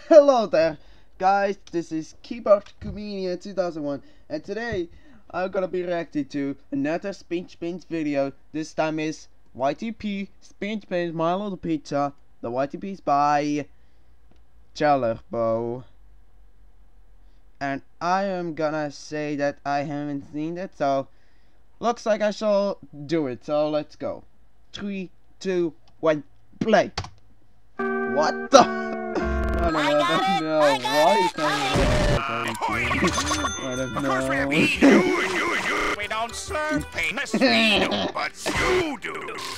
Hello there, guys. This is KeyBoardComedian 2001, and today I'm gonna be reacting to another Spinge Binge video. This time is YTP Spinge Binge My Little Pizza. The YTP is by Jellerbo, and I am gonna say that I haven't seen it, so looks like I shall do it. So let's go. 3, 2, 1, play. What the? I don't know. Why is that? I don't know. Of course we don't serve penis, we do, but you do.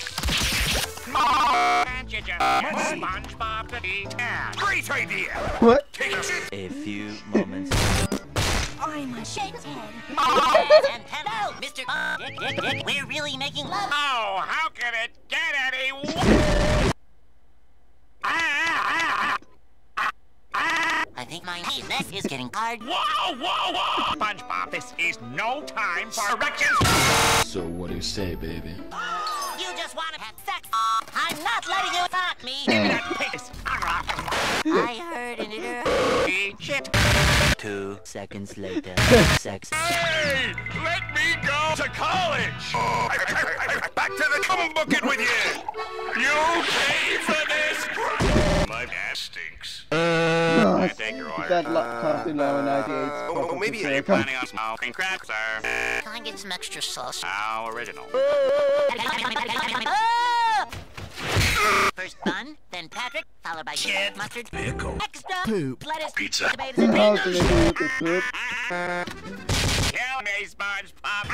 Can't you just get SpongeBob to eat? Great idea. What? A few moments. I'm a shithead. And hello, Mr. Dick. We're really making love. Oh, how can it get any worse? I think my neck is getting hard. Whoa! SpongeBob, this is no time for erections. So what do you say, baby? You just want to have sex. I'm not letting you fuck me. Give me that penis. I heard an Eat shit. 2 seconds later. Sex. Hey, let me go to college. Back to the cum bucket with you. You pay for this. My ass stinks. No, Take your order. that cost in low 98. Maybe you're planning on smoking crack, sir. Can I get some extra sauce? How original. First bun, then Patrick, followed by Shit. mustard, Pickle. extra, Poop. lettuce, Pizza. tomatoes, and How peanuts. can I do this poop? Kill me, SpongeBob.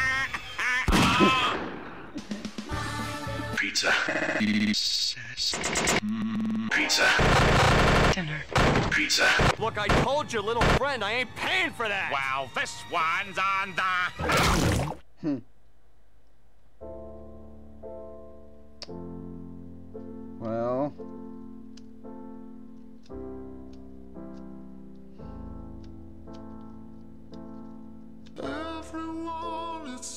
Pizza. Pizza. Dinner. Pizza. Look, I told your little friend I ain't paying for that! Well, this one's on the... Well, Everyone it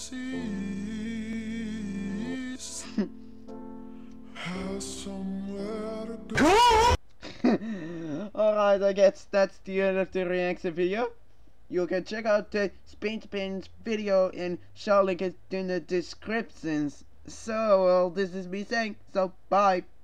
sees has somewhere to go. alright, I guess that's the end of the reaction video. You can check out the Spinge Binge video and shall link it in the descriptions. So, well, this is me saying, so bye.